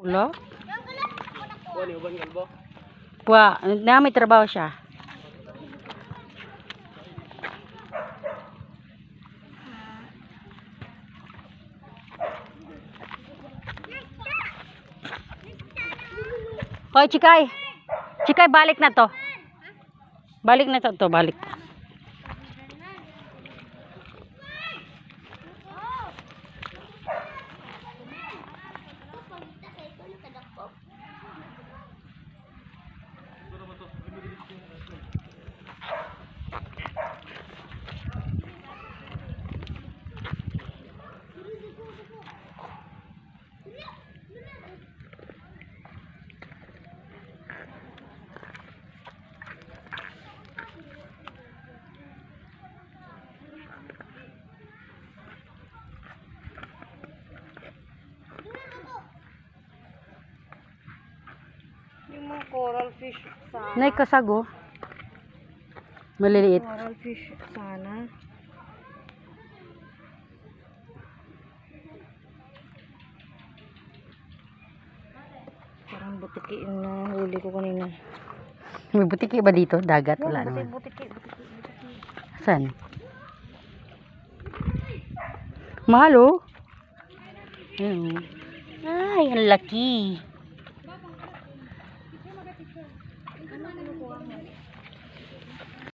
Ulo? Wa, na may trabaho siya. Hoy, Chikay. Chikay, balik na to. Balik na to, balik. Yung mga coral fish sana. Nay kasago. Maliliit. Coral fish sana. Parang butiki yung nahuli ko kanina. May butiki ba dito? Dagat? Wala naman. Butiki. Saan? Mahal oh. Ayun. Ay, ang laki.